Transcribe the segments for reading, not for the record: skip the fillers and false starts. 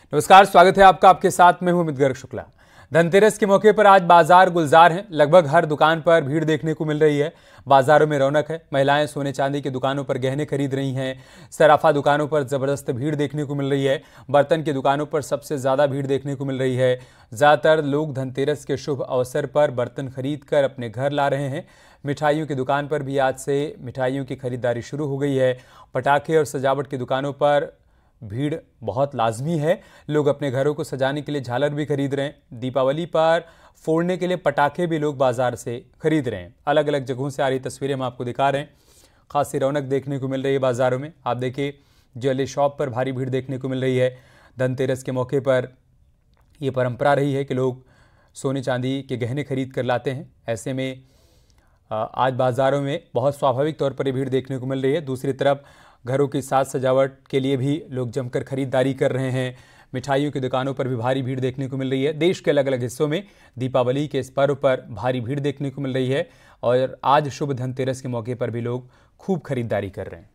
नमस्कार, स्वागत है आपका। आपके साथ मैं हूं अमित गर्ग शुक्ला। धनतेरस के मौके पर आज बाजार गुलजार हैं। लगभग हर दुकान पर भीड़ देखने को मिल रही है। बाजारों में रौनक है। महिलाएं सोने चांदी की दुकानों पर गहने खरीद रही हैं। सराफा दुकानों पर जबरदस्त भीड़ देखने को मिल रही है। बर्तन की दुकानों पर सबसे ज्यादा भीड़ देखने को मिल रही है। ज्यादातर लोग धनतेरस के शुभ अवसर पर बर्तन खरीद कर अपने घर ला रहे हैं। मिठाइयों की दुकान पर भी आज से मिठाइयों की खरीदारी शुरू हो गई है। पटाखे और सजावट की दुकानों पर भीड़ बहुत लाजमी है। लोग अपने घरों को सजाने के लिए झालर भी खरीद रहे हैं। दीपावली पर फोड़ने के लिए पटाखे भी लोग बाजार से खरीद रहे हैं। अलग अलग जगहों से आ रही तस्वीरें हम आपको दिखा रहे हैं। खासी रौनक देखने को मिल रही है बाजारों में। आप देखिए, ज्वेलरी शॉप पर भारी भीड़ देखने को मिल रही है। धनतेरस के मौके पर ये परंपरा रही है कि लोग सोने चांदी के गहने खरीद कर लाते हैं। ऐसे में आज बाजारों में बहुत स्वाभाविक तौर पर ये भीड़ देखने को मिल रही है। दूसरी तरफ घरों की साज सजावट के लिए भी लोग जमकर खरीदारी कर रहे हैं। मिठाइयों की दुकानों पर भी भारी भीड़ देखने को मिल रही है। देश के अलग अलग हिस्सों में दीपावली के इस पर्व पर भारी भीड़ देखने को मिल रही है और आज शुभ धनतेरस के मौके पर भी लोग खूब खरीदारी कर रहे हैं।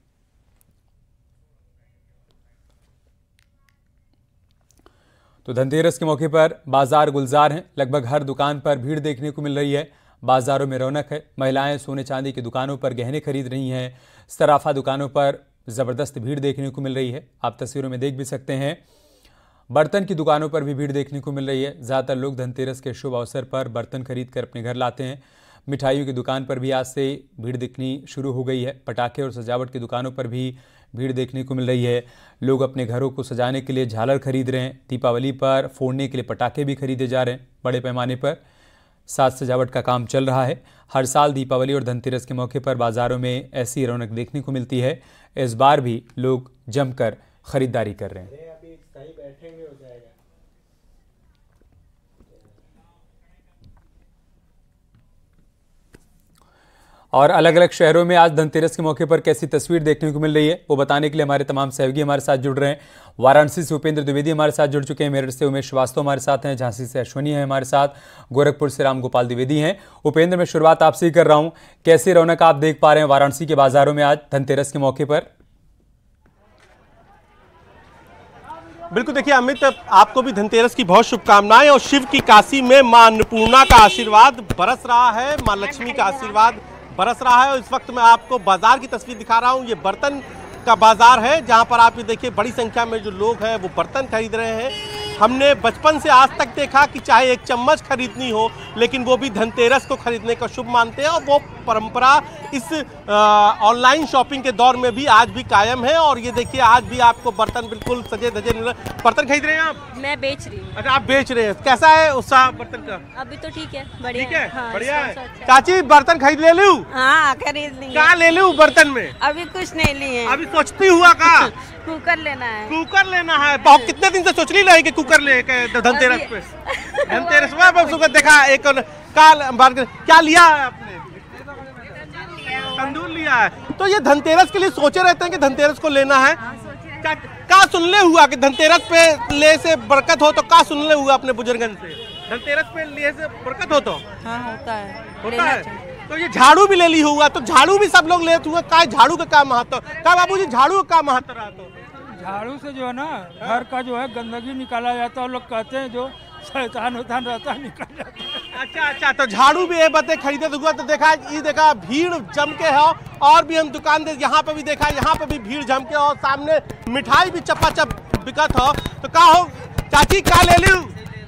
तो धनतेरस के मौके पर बाजार गुलजार हैं। लगभग हर दुकान पर भीड़ देखने को मिल रही है। बाजारों में रौनक है। महिलाएं सोने चांदी की दुकानों पर गहने खरीद रही हैं। सराफा दुकानों पर ज़बरदस्त भीड़ देखने को मिल रही है। आप तस्वीरों में देख भी सकते हैं। बर्तन की दुकानों पर भी भीड़ देखने को मिल रही है। ज़्यादातर लोग धनतेरस के शुभ अवसर पर बर्तन खरीद कर अपने घर लाते हैं। मिठाइयों की दुकान पर भी आज से भीड़ दिखनी शुरू हो गई है। पटाखे और सजावट की दुकानों पर भी भीड़ देखने को मिल रही है। लोग अपने घरों को सजाने के लिए झालर खरीद रहे हैं। दीपावली पर फोड़ने के लिए पटाखे भी खरीदे जा रहे हैं। बड़े पैमाने पर साज सजावट का काम चल रहा है। हर साल दीपावली और धनतेरस के मौके पर बाजारों में ऐसी रौनक देखने को मिलती है। इस बार भी लोग जमकर खरीदारी कर रहे हैं। अभी कहीं बैठेंगे हो जाएगा। और अलग अलग शहरों में आज धनतेरस के मौके पर कैसी तस्वीर देखने को मिल रही है वो बताने के लिए हमारे तमाम सहयोगी हमारे साथ जुड़ रहे हैं। वाराणसी से उपेंद्र द्विवेदी हमारे साथ जुड़ चुके हैं। मेरठ से उमेश श्रीवास्तव हमारे साथ हैं। झांसी से अश्वनी है हमारे साथ। गोरखपुर से राम गोपाल द्विवेदी हैं। उपेंद्र, मैं शुरुआत आपसे ही कर रहा हूँ। कैसी रौनक आप देख पा रहे हैं वाराणसी के बाजारों में आज धनतेरस के मौके पर? बिल्कुल, देखिए अमित, आपको भी धनतेरस की बहुत शुभकामनाएं। और शिव की काशी में मां अन्नपूर्णा का आशीर्वाद बरस रहा है, मां लक्ष्मी का आशीर्वाद बरस रहा है। और इस वक्त मैं आपको बाजार की तस्वीर दिखा रहा हूं। ये बर्तन का बाजार है जहां पर आप ये देखिए बड़ी संख्या में जो लोग हैं वो बर्तन खरीद रहे हैं। हमने बचपन से आज तक देखा कि चाहे एक चम्मच खरीदनी हो, लेकिन वो भी धनतेरस को खरीदने का शुभ मानते हैं। और वो परंपरा इस ऑनलाइन शॉपिंग के दौर में भी आज भी कायम है। और ये देखिए, आज भी आपको बर्तन बिल्कुल सजे धजे। बर्तन खरीद रहे हैं आप? मैं बेच रही हूँ। अच्छा, आप बेच रहे हैं। कैसा है उत्साह बर्तन का? अभी तो ठीक है, बढ़िया। ठीक है, हाँ, बढ़िया है। अच्छा। चाची, बर्तन खरीद ले लूं? हाँ, खरीद ली। क्या ले लूं बर्तन में? अभी कुछ नहीं लिए। अभी सोचती हुआ का कुकर लेना है। कुकर लेना है। बहुत कितने दिन से सोच रही कि कुकर ले धनतेरस पे। धनतेरस में देखा एक क्या लिया है आपने? तंदूर लिया है। तो ये धनतेरस के लिए सोचे रहते हैं कि धनतेरस को लेना है। का सुनले हुआ कि धनतेरस पे ले से बरकत हो, तो का सुनले हुआ अपने बुजुर्गन से धनतेरस पे ले से बरकत हो तो? हाँ, होता है। होता है। तो ये झाड़ू भी ले ली हुआ, तो झाड़ू भी सब लोग लेते हुए। का झाड़ू का क्या महत्व? का बाबूजी झाड़ू का महत्व रहा? तो झाड़ू से जो है ना घर का जो है गंदगी निकाला जाता है। और लोग कहते हैं जो शैतान उतान रहता है निकल जाता है। अच्छा अच्छा, तो झाड़ू भी ये बातें खरीदे हुआ। तो देखा, ये देखा भीड़ जम के है। और भी हम दुकान दे यहाँ पे भी देखा, यहाँ पे भी भीड़ जम के। और सामने मिठाई भी चपाचप बिकत हो। तो का हो चाची, का ले लूं?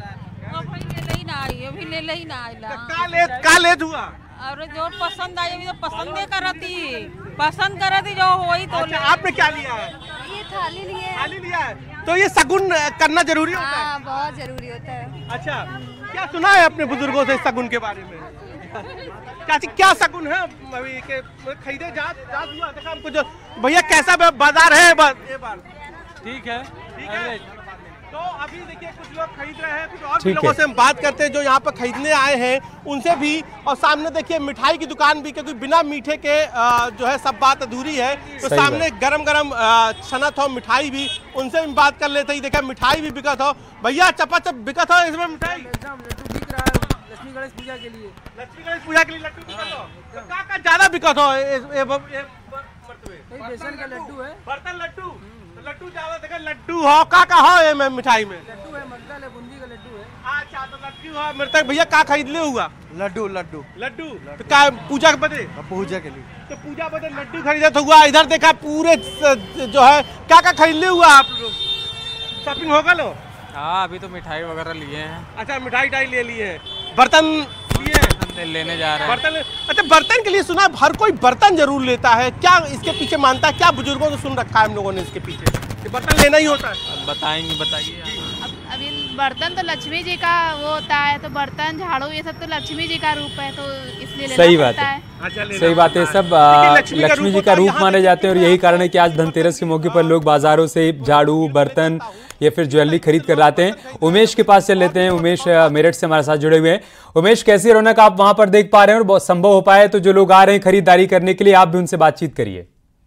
का ले हुआ? और जो पसंद आई तो पसंद करती जो वही तो। अच्छा, आपने क्या लिया है? ये थाली लिए। थाली लिया है। तो ये शगुन करना जरूरी होता है? हाँ, बहुत जरूरी होता है। अच्छा, क्या सुना है अपने बुजुर्गों से शगुन के बारे में? चाची, क्या शगुन है अभी के खरीदे जात हुआ? देखा हमको जो भैया कैसा बाजार है ये बार? ठीक है, ठीक है। तो अभी देखिए कुछ लोग खरीद रहे हैं, कुछ और भी लोगों से हम बात करते हैं जो यहाँ पर खरीदने आए हैं उनसे भी। और सामने देखिए मिठाई की दुकान भी, क्योंकि बिना मीठे के जो है सब बात अधूरी है। तो सामने गरम गरम छनत हो मिठाई भी, उनसे भी बात कर लेते ही। देखा मिठाई भी बिकत हो। भैया चपाचप बिकत हो इसमें मिठाई? लक्ष्मी गणेश पूजा के लिए। लक्ष्मी गणेश पूजा के लिए लड्डू बिकत हो। तो का ज्यादा बिकत हो? बेसन का लड्डू है। बर्तन लड्डू लड्डू ज्यादा देखा, लड्डू हो का हो ये में मिठाई में लड्डू है, मगदल है, बूंदी का लड्डू है। अच्छा तो लड्डू हो मृतक भैया का खरीद ले हुआ लड्डू लड्डू लड्डू तो का पूजा के बदे पूजा के लिए तो पूजा बदे लड्डू खरीदा तो हुआ। इधर देखा पूरे जो है क्या खरीद ले हुआ आप लोग, शॉपिंग हो गया लो? हाँ अभी तो मिठाई वगैरह लिए हैं। अच्छा मिठाई ले लिए हैं, बर्तन लिए लेने जा रहे हैं बर्तन। अच्छा बर्तन के लिए सुना हर कोई बर्तन जरूर लेता है, क्या इसके पीछे मानता है, क्या बुजुर्गों से सुन रखा है हम लोगों ने इसके पीछे कि बर्तन लेना ही होता है? अब बताएंगे, बताइए। अभी बर्तन तो लक्ष्मी जी का वो होता है, तो बर्तन झाड़ू ये सब तो लक्ष्मी जी का रूप है, तो इसलिए लेना सही बात पड़ता है। अच्छा, लेना सही बात है, होता है। सब लेकिन लक्ष्मी जी का रूप माने जाते हैं और यही कारण है कि आज धनतेरस के मौके पर लोग बाजारों से झाड़ू, बर्तन या फिर ज्वेलरी खरीद कर लाते हैं। उमेश के पास चल लेते हैं। उमेश मेरठ से हमारे साथ जुड़े हुए हैं। उमेश, कैसी रौनक आप वहां पर देख पा रहे हैं और बहुत संभव हो पाए तो जो लोग आ रहे हैं खरीदारी करने के लिए, आप भी उनसे बातचीत करिए।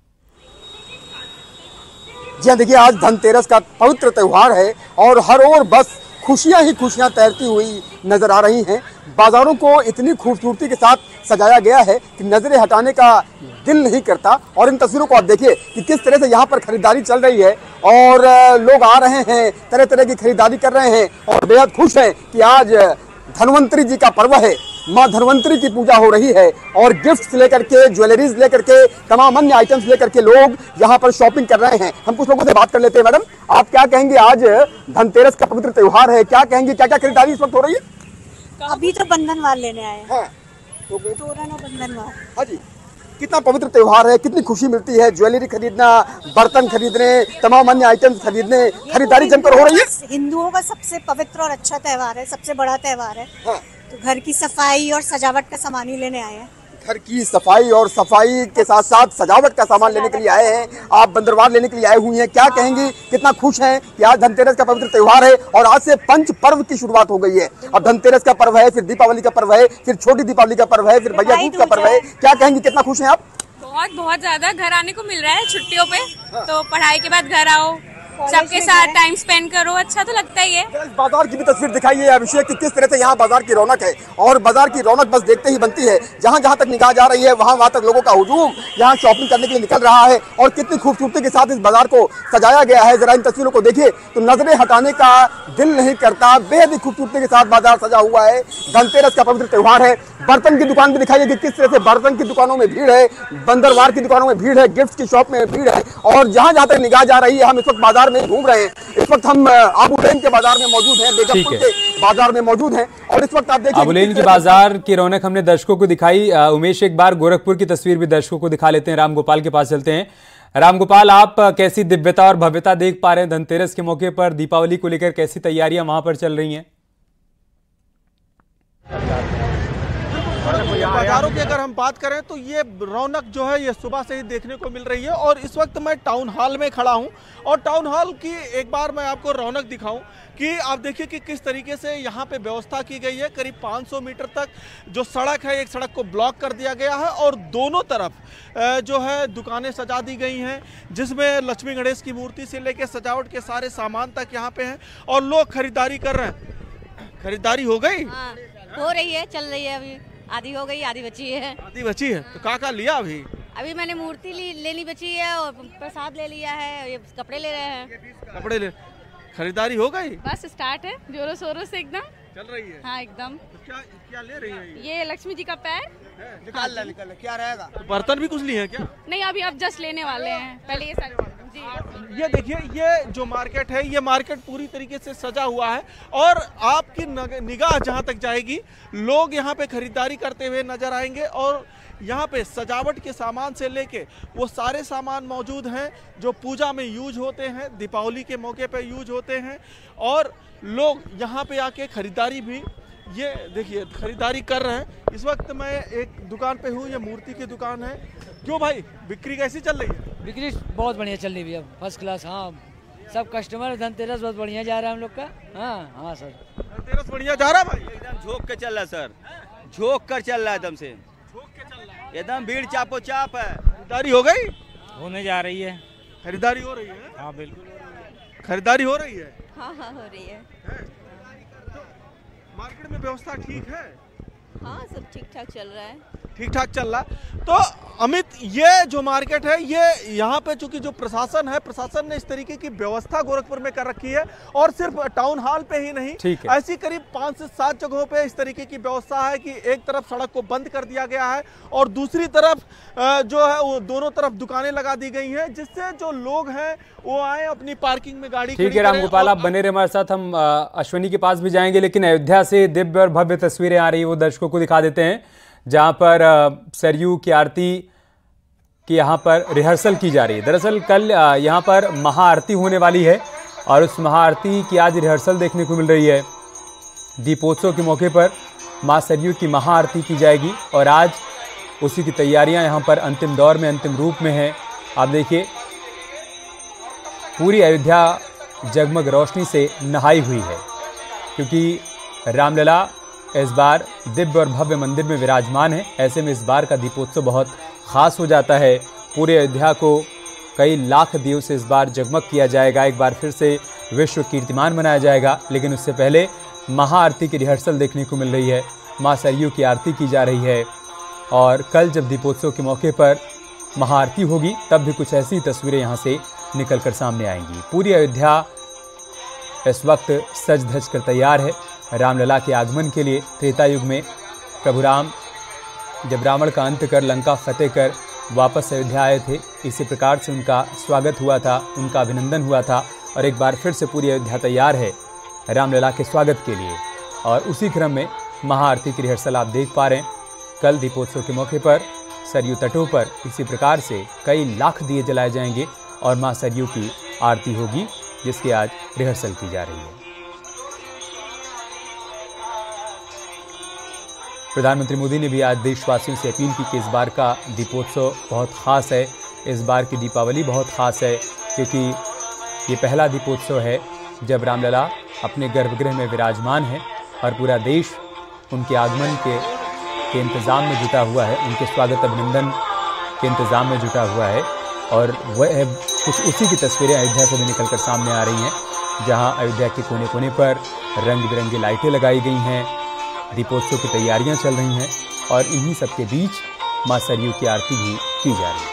जी हाँ, देखिए आज धनतेरस का पवित्र त्यौहार है और हर ओर बस खुशियां ही खुशियां तैरती हुई नजर आ रही हैं। बाजारों को इतनी खूबसूरती के साथ सजाया गया है कि नजरें हटाने का दिल नहीं करता। और इन तस्वीरों को आप देखिए कि किस तरह से यहाँ पर खरीदारी चल रही है और लोग आ रहे हैं, तरह तरह की खरीदारी कर रहे हैं और बेहद खुश हैं कि आज धन्वंतरी जी का पर्व है, माँ धन्वंतरी की पूजा हो रही है और गिफ्ट्स लेकर के, ज्वेलरीज लेकर के, तमाम अन्य आइटम्स लेकर के लोग यहाँ पर शॉपिंग कर रहे हैं। हम कुछ लोगों से बात कर लेते हैं। मैडम, आप क्या कहेंगे, आज धनतेरस का पवित्र त्यौहार है, क्या कहेंगे, क्या क्या खरीदारी इस वक्त हो रही है? अभी तो बंधनवार लेने आए हैं। हाँ, तो तोरण और बंधनवार। हाँ जी, कितना पवित्र त्यौहार है, कितनी खुशी मिलती है, ज्वेलरी खरीदना, बर्तन खरीदने, तमाम अन्य आइटम्स खरीदने, खरीदारी जमकर हो रही है। हिंदुओं का सबसे पवित्र और अच्छा त्यौहार है, सबसे बड़ा त्यौहार है। हाँ। तो घर की सफाई और सजावट का सामान ही लेने आए हैं। घर की सफाई और सफाई के साथ साथ सजावट का सामान लेने के लिए आए हैं। आप बंदरवार लेने के लिए आए हुए हैं, क्या कहेंगी, कितना खुश हैं कि आज धनतेरस का पवित्र त्यौहार है और आज से पंच पर्व की शुरुआत हो गई है। अब धनतेरस का पर्व है, फिर दीपावली का पर्व है, फिर छोटी दीपावली का पर्व है, फिर भैया दूज का पर्व है। क्या कहेंगी, कितना खुश हैं आप? बहुत ज्यादा घर आने को मिल रहा है छुट्टियों पे, तो पढ़ाई के बाद घर आओ, सबके साथ टाइम स्पेंड करो, अच्छा तो लगता ही है। इस बाजार की भी तस्वीर दिखाइए अभिषेक कि किस तरह से यहाँ बाजार की रौनक है और बाजार की रौनक बस देखते ही बनती है। जहाँ जहाँ तक निगाह जा रही है वहाँ तक लोगों का हुजूम यहाँ शॉपिंग करने के लिए निकल रहा है और कितनी खूबसूरती के साथ इस बाजार को सजाया गया है। जरा इन तस्वीरों को देखिए तो नजरें हटाने का दिल नहीं करता। बेहद ही खूबसूरती के साथ बाजार सजा हुआ है। धनतेरस का पवित्र त्यौहार है। बर्तन की दुकान भी दिखाइए कि किस तरह से बर्तन की दुकानों में भीड़ है, बंदरवार की दुकानों में भीड़ है, गिफ्ट की शॉप में भीड़ है और जहाँ जहाँ तक निगाह जा रही है हम इस वक्त बाजार में घूम रहे हैं। इस वक्त हम आबूलेन के बाजार में मौजूद हैं, बेगमपुर के बाजार में मौजूद हैं और इस वक्त आप देखिए आबूलेन की बाजार की रौनक हमने दर्शकों को दिखाई। उमेश, एक बार गोरखपुर की तस्वीर भी दर्शकों को दिखा लेते हैं। रामगोपाल के पास चलते हैं। रामगोपाल, आप कैसी दिव्यता और भव्यता देख पा रहे हैं धनतेरस के मौके पर? दीपावली को लेकर कैसी तैयारियां वहां पर चल रही हैं? बाजारों की अगर हम बात करें तो ये रौनक जो है ये सुबह से ही देखने को मिल रही है और इस वक्त मैं टाउन हॉल में खड़ा हूं और टाउन हॉल की एक बार मैं आपको रौनक दिखाऊं कि आप देखिए कि किस तरीके से यहाँ पे व्यवस्था की गई है। करीब 500 मीटर तक जो सड़क है, एक सड़क को ब्लॉक कर दिया गया है और दोनों तरफ जो है दुकानें सजा दी गई हैं जिसमें लक्ष्मी गणेश की मूर्ति से लेकर सजावट के सारे सामान तक यहाँ पे हैं और लोग खरीदारी कर रहे हैं। खरीदारी हो गई? हाँ, हो रही है, चल रही है। अभी आधी हो गई, आधी बची है। आधी बची है तो का लिया अभी? अभी मैंने मूर्ति लेनी बची है और प्रसाद ले लिया है, ये कपड़े ले रहे हैं। कपड़े ले, खरीदारी हो गई? बस स्टार्ट है, जोरों शोरों से एकदम चल रही है। हाँ एकदम। तो क्या ले रही है ये लक्ष्मी जी का पैर निकाल क्या रहेगा? तो बर्तन भी कुछ लिए हैं क्या? नहीं, अभी अब जस्ट लेने वाले हैं, पहले ये सारी जी। ये देखिए, ये जो मार्केट है, ये मार्केट पूरी तरीके से सजा हुआ है और आपकी निगाह जहां तक जाएगी लोग यहाँ पे खरीदारी करते हुए नजर आएंगे और यहाँ पे सजावट के सामान से लेके वो सारे सामान मौजूद हैं जो पूजा में यूज होते हैं, दीपावली के मौके पे यूज होते हैं और लोग यहाँ पे आके खरीदारी भी, ये देखिए, खरीदारी कर रहे हैं। इस वक्त मैं एक दुकान पे हूँ, ये मूर्ति की दुकान है। क्यों भाई, बिक्री कैसी चल रही है? बिक्री बहुत बढ़िया चल रही है, फर्स्ट क्लास। हाँ, सब कस्टमर, धनतेरस बहुत बढ़िया जा रहा है हम लोग का। हाँ सर, धनतेरस बढ़िया जा रहा है भाई? एकदम झोंक के चल रहा है सर, झोंक कर चल रहा है एकदम से, एकदम भीड़ चापो चाप है। खरीदारी हो गई? होने जा रही है। खरीदारी हो रही है? हाँ बिल्कुल खरीदारी हो रही है। हाँ हो रही है। मार्केट में व्यवस्था ठीक है? हाँ, सब ठीक ठाक चल रहा है। ठीक ठाक चल रहा है। तो अमित, ये जो मार्केट है, ये यहाँ पे चूंकि जो प्रशासन है, प्रशासन ने इस तरीके की व्यवस्था गोरखपुर में कर रखी है और सिर्फ टाउन हॉल पे ही नहीं, ऐसी करीब 5 से 7 जगहों पे इस तरीके की व्यवस्था है कि एक तरफ सड़क को बंद कर दिया गया है और दूसरी तरफ जो है वो दोनों तरफ दुकानें लगा दी गई हैं, जिससे जो लोग हैं वो आए अपनी पार्किंग में गाड़ी। ठीक है रामगोपाल, आप बने रहे हमारे साथ, हम अश्विनी के पास भी जाएंगे, लेकिन अयोध्या से दिव्य और भव्य तस्वीरें आ रही है, वो दर्शकों को दिखा देते हैं, जहां पर सरयू की आरती की यहाँ पर रिहर्सल की जा रही है। दरअसल कल यहाँ पर महाआरती होने वाली है और उस महाआरती की आज रिहर्सल देखने को मिल रही है। दीपोत्सव के मौके पर मां सरयू की महाआरती की जाएगी और आज उसी की तैयारियां यहाँ पर अंतिम दौर में, अंतिम रूप में है। आप देखिए, पूरी अयोध्या जगमग रोशनी से नहाई हुई है, क्योंकि रामलला इस बार दिव्य और भव्य मंदिर में विराजमान है। ऐसे में इस बार का दीपोत्सव बहुत खास हो जाता है। पूरे अयोध्या को कई लाख दियों से इस बार जगमग किया जाएगा, एक बार फिर से विश्व कीर्तिमान बनाया जाएगा। लेकिन उससे पहले महाआरती की रिहर्सल देखने को मिल रही है, मां सरयू की आरती की जा रही है और कल जब दीपोत्सव के मौके पर महाआरती होगी तब भी कुछ ऐसी तस्वीरें यहाँ से निकल कर सामने आएंगी। पूरी अयोध्या इस वक्त सज धज कर तैयार है रामलला के आगमन के लिए। त्रेता युग में प्रभु राम जब रावण का अंत कर, लंका फतेह कर वापस अयोध्या आए थे, इसी प्रकार से उनका स्वागत हुआ था, उनका अभिनंदन हुआ था और एक बार फिर से पूरी अयोध्या तैयार है रामलला के स्वागत के लिए। और उसी क्रम में महाआरती की रिहर्सल आप देख पा रहे हैं। कल दीपोत्सव के मौके पर सरयू तटों पर इसी प्रकार से कई लाख दिए जलाए जाएंगे और मां सरयू की आरती होगी, जिसकी आज रिहर्सल की जा रही है। प्रधानमंत्री मोदी ने भी आज देशवासियों से अपील की कि इस बार का दीपोत्सव बहुत ख़ास है, इस बार की दीपावली बहुत ख़ास है, क्योंकि ये पहला दीपोत्सव है जब रामलला अपने गर्भगृह में विराजमान है और पूरा देश उनके आगमन के इंतज़ाम में जुटा हुआ है, उनके स्वागत अभिनंदन के इंतज़ाम में जुटा हुआ है। और वह कुछ उसी की तस्वीरें अयोध्या से भी निकलकर सामने आ रही हैं, जहां अयोध्या के कोने कोने पर रंग बिरंगी लाइटें लगाई गई हैं, दीपोत्सव की तैयारियां चल रही हैं और इन्हीं सब के बीच मां सरयू की आरती भी की जा रही है।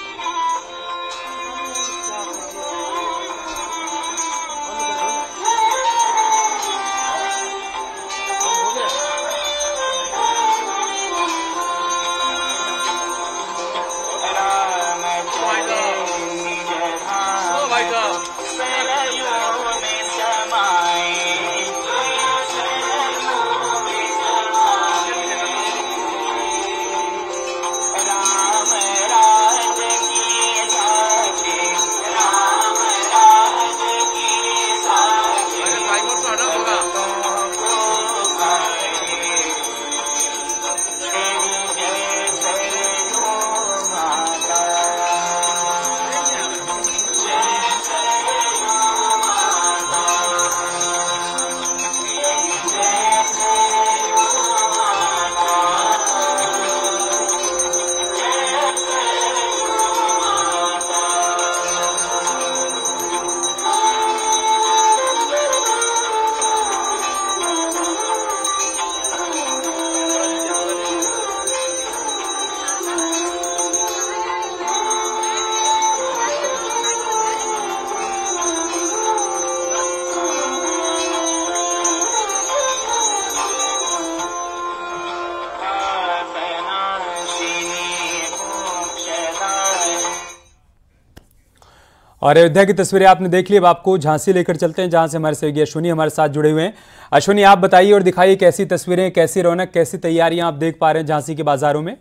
और अयोध्या की तस्वीरें आपने देख ली। अब आपको झांसी लेकर चलते हैं, जहां से हमारे सहयोगी अश्विनी हमारे साथ जुड़े हुए हैं। अश्विनी, आप बताइए और दिखाइए कैसी तस्वीरें, कैसी रौनक, कैसी तैयारियां आप देख पा रहे हैं झांसी के बाजारों में।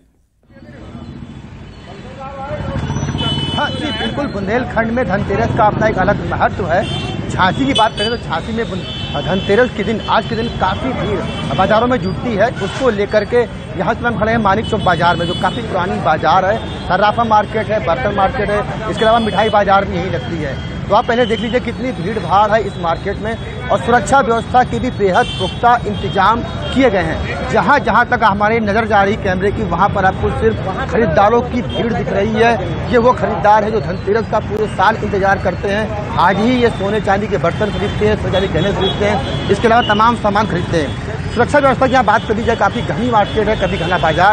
हाँ जी, बिल्कुल। बुंदेलखंड में धनतेरस का अपना एक अलग महत्व है। झांसी की बात करें तो झांसी में धनतेरस के दिन, आज के दिन काफी भीड़ बाजारों में जुटती है। उसको लेकर के यहाँ से हम खड़े हैं मानिक चौक बाजार में, जो काफी पुरानी बाजार है। सर्राफा मार्केट है, बर्तन मार्केट है, इसके अलावा मिठाई बाजार भी यही लगती है। तो आप पहले देख लीजिए कितनी भीड़ भाड़ है इस मार्केट में और सुरक्षा व्यवस्था के भी बेहद पुख्ता इंतजाम किए गए हैं। जहाँ जहाँ तक हमारी नजर जा रही कैमरे की, वहाँ पर आपको सिर्फ खरीदारों की भीड़ दिख रही है। ये वो खरीदार है जो धनतेरस का पूरे साल इंतजार करते हैं। आज ही ये सोने चांदी के बर्तन खरीदते हैं, सोने चांदी गहने खरीदते हैं, इसके अलावा तमाम सामान खरीदते हैं। सुरक्षा व्यवस्था की यहाँ बात कर दी जाए, काफी घनी मार्केट है, काफी घना बाजार है।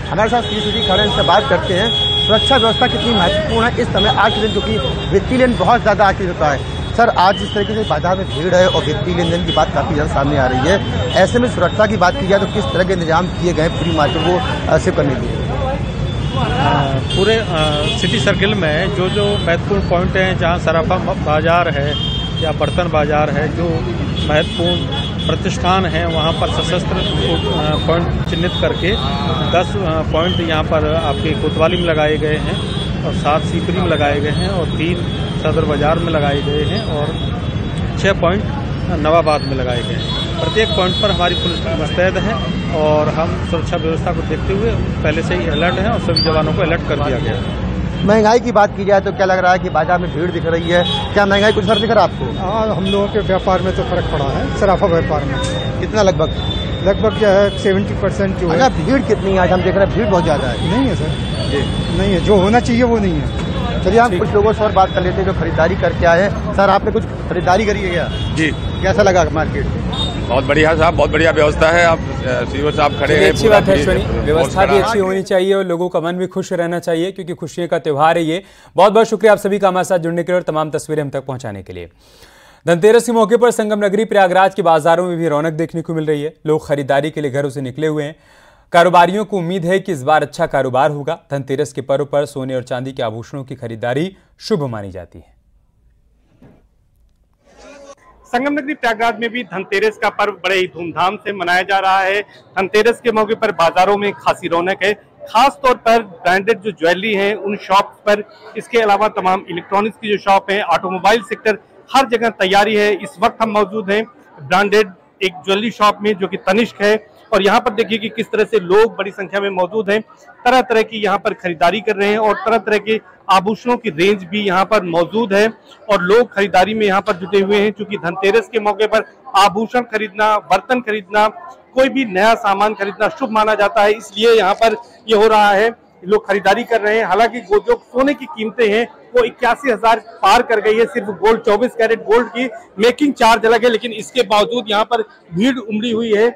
हमारे साथ सीसीटीवी खड़े इनसे बात करते हैं। सुरक्षा व्यवस्था कितनी महत्वपूर्ण है इस समय आज के दिन, क्योंकि वित्तीय लेन बहुत ज़्यादा आखिर होता है। सर, आज जिस तरीके से बाजार में भीड़ है और वित्तीय लेन देन की बात काफ़ी ज़्यादा सामने आ रही है, ऐसे में सुरक्षा की बात की जाए तो किस तरह के इंतजाम किए गए पूरी मार्केट को सेव करने के लिए? पूरे सिटी सर्किल में जो महत्वपूर्ण पॉइंट हैं, जहां सराफा बाजार है या बर्तन बाजार है, जो महत्वपूर्ण प्रतिष्ठान हैं, वहां पर सशस्त्र पॉइंट चिन्हित करके 10 पॉइंट यहां पर आपके कोतवाली में लगाए गए हैं और 7 सीकरी में लगाए गए हैं और 3 सदर बाजार में लगाए गए हैं और 6 पॉइंट नवाबाद में लगाए गए हैं। प्रत्येक पॉइंट पर हमारी पुलिस मुस्तैद है और हम सुरक्षा व्यवस्था को देखते हुए पहले से ही अलर्ट हैं और सभी जवानों को अलर्ट कर दिया गया है। महंगाई की बात की जाए तो क्या लग रहा है कि बाजार में भीड़ दिख रही है? क्या महंगाई कुछ फर्क दिख रहा है आपको? हाँ, हम लोगों के व्यापार में तो फर्क पड़ा है, सराफा व्यापार में। कितना लगभग जो है 70% जो है। भीड़ कितनी है आज? हम देख रहे हैं भीड़ बहुत ज़्यादा है। नहीं है सर, नहीं है, जो होना चाहिए वो नहीं है। चलिए हम कुछ लोगों से और बात कर लेते हैं जो खरीदारी करके आए हैं। सर, आपने कुछ खरीदारी करी है क्या? जी। कैसा लगा मार्केट? बहुत बढ़िया साहब, बहुत बढ़िया व्यवस्था है। आप सीओ साहब खड़े हैं, अच्छी बात है। व्यवस्था भी अच्छी होनी चाहिए और लोगों का मन भी खुश रहना चाहिए, क्योंकि खुशियों का त्यौहार है ये। बहुत बहुत शुक्रिया आप सभी का हमारे साथ जुड़ने के लिए और तमाम तस्वीरें हम तक पहुंचाने के लिए। धनतेरस के मौके पर संगम नगरी प्रयागराज के बाजारों में भी रौनक देखने को मिल रही है। लोग खरीदारी के लिए घरों से निकले हुए हैं। कारोबारियों को उम्मीद है कि इस बार अच्छा कारोबार होगा। धनतेरस के पर्व पर सोने और चांदी के आभूषणों की खरीदारी शुभ मानी जाती है। संगम नगरी प्रयागराज में भी धनतेरस का पर्व बड़े ही धूमधाम से मनाया जा रहा है। धनतेरस के मौके पर बाजारों में खासी रौनक है, खास तौर पर ब्रांडेड जो ज्वेलरी है उन शॉप पर, इसके अलावा तमाम इलेक्ट्रॉनिक्स की जो शॉप है, ऑटोमोबाइल सेक्टर, हर जगह तैयारी है। इस वक्त हम मौजूद हैं ब्रांडेड एक ज्वेलरी शॉप में जो कि तनिष्क है, और यहाँ पर देखिए कि किस तरह से लोग बड़ी संख्या में मौजूद हैं, तरह तरह की यहाँ पर खरीदारी कर रहे हैं और तरह तरह के आभूषणों की रेंज भी यहाँ पर मौजूद है और लोग खरीदारी में यहाँ पर जुटे हुए हैं। क्योंकि धनतेरस के मौके पर आभूषण खरीदना, बर्तन खरीदना, कोई भी नया सामान खरीदना शुभ माना जाता है, इसलिए यहाँ पर ये हो रहा है, लोग खरीदारी कर रहे हैं। हालांकि जो सोने की कीमतें हैं वो 81,000 पार कर गई है। सिर्फ गोल्ड 24 कैरेट गोल्ड की मेकिंग चार्ज अलग है, लेकिन इसके बावजूद यहाँ पर भीड़ उमड़ी हुई है।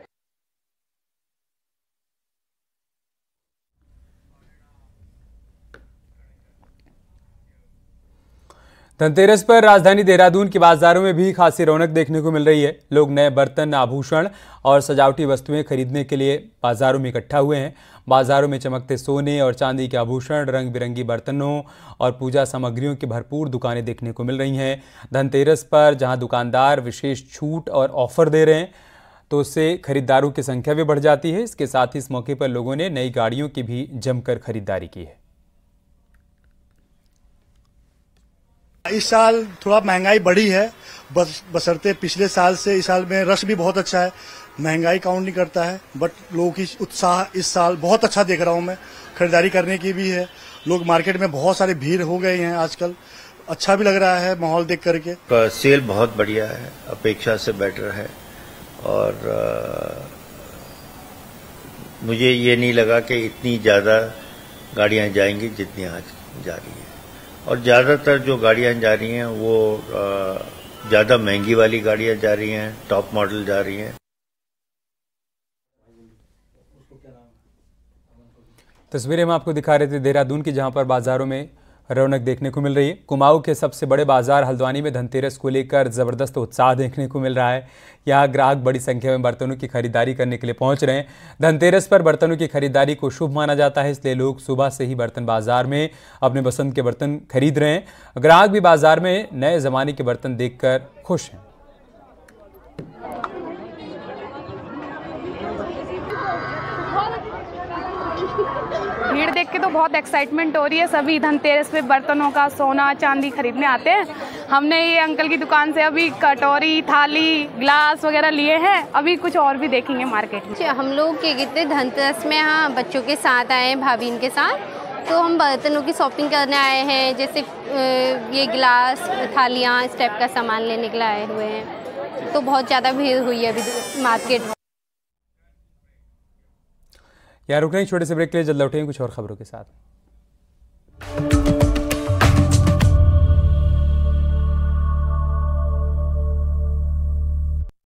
धनतेरस पर राजधानी देहरादून के बाजारों में भी खासी रौनक देखने को मिल रही है। लोग नए बर्तन, आभूषण और सजावटी वस्तुएं खरीदने के लिए बाजारों में इकट्ठा हुए हैं। बाजारों में चमकते सोने और चांदी के आभूषण, रंग बिरंगी बर्तनों और पूजा सामग्रियों की भरपूर दुकानें देखने को मिल रही हैं। धनतेरस पर जहां दुकानदार विशेष छूट और ऑफर दे रहे हैं, तो उससे खरीदारों की संख्या भी बढ़ जाती है। इसके साथ ही इस मौके पर लोगों ने नई गाड़ियों की भी जमकर खरीदारी की है। इस साल थोड़ा महंगाई बढ़ी है, बशर्ते पिछले साल से इस साल में रश भी बहुत अच्छा है। महंगाई काउंट नहीं करता है, बट लोगों की उत्साह इस साल बहुत अच्छा देख रहा हूं मैं। खरीदारी करने की भी है, लोग मार्केट में बहुत सारे भीड़ हो गए हैं आजकल। अच्छा भी लग रहा है माहौल देख करके। सेल बहुत बढ़िया है, अपेक्षा से बेटर है और मुझे ये नहीं लगा कि इतनी ज्यादा गाड़ियां जाएंगी जितनी आज जा रही है। और ज्यादातर जो गाड़ियां जा रही हैं वो ज्यादा महंगी वाली गाड़ियां जा रही हैं, टॉप मॉडल जा रही हैं। तस्वीरें हम आपको दिखा रहे थे देहरादून की, जहां पर बाजारों में रौनक देखने को मिल रही है। कुमाऊं के सबसे बड़े बाजार हल्द्वानी में धनतेरस को लेकर जबरदस्त उत्साह देखने को मिल रहा है। यहाँ ग्राहक बड़ी संख्या में बर्तनों की खरीदारी करने के लिए पहुंच रहे हैं। धनतेरस पर बर्तनों की खरीदारी को शुभ माना जाता है, इसलिए लोग सुबह से ही बर्तन बाजार में अपने पसंद के बर्तन खरीद रहे हैं। ग्राहक भी बाजार में नए जमाने के बर्तन देखकर खुश हैं। भीड़ देख के तो बहुत एक्साइटमेंट हो रही है। सभी धनतेरस पे बर्तनों का, सोना चांदी खरीदने आते हैं। हमने ये अंकल की दुकान से अभी कटोरी, थाली, ग्लास वगैरह लिए हैं। अभी कुछ और भी देखेंगे मार्केट में। हम लोग क्या कहते हैं धनतेरस में यहाँ बच्चों के साथ आए हैं, भाभी के साथ, तो हम बर्तनों की शॉपिंग करने आए हैं। जैसे ये गिलास, थालियाँ, इस टाइप का सामान लेने के लिए आए हुए हैं। तो बहुत ज़्यादा भीड़ हुई है अभी मार्केट में। यार रुक नहीं, छोटे से ब्रेक के लिए जल्द लौटेंगे कुछ और खबरों के साथ।